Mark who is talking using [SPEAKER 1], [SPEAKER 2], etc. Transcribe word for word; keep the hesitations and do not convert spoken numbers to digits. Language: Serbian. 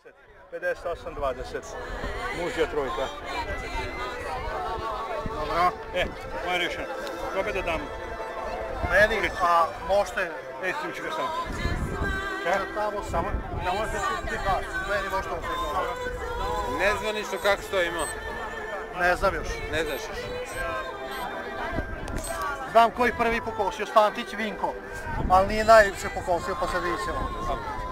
[SPEAKER 1] dvadeset, pedeset osam dvadeset. Mužja trojka.
[SPEAKER 2] Dobro.
[SPEAKER 1] E, moja rešena. Koga da dam?
[SPEAKER 2] Meni, a možete...
[SPEAKER 1] E, ti ću ga sam.
[SPEAKER 2] Tamo samo, ne možete ti daš. Meni možete ovo se.
[SPEAKER 3] Ne zvanično kako stojimo?
[SPEAKER 2] Ne znam još.
[SPEAKER 3] Ne znaš još.
[SPEAKER 2] Znam koji prvi pokosio, Stantić Vinko. Ali nije najviše pokosio, pa sad vidit ćemo.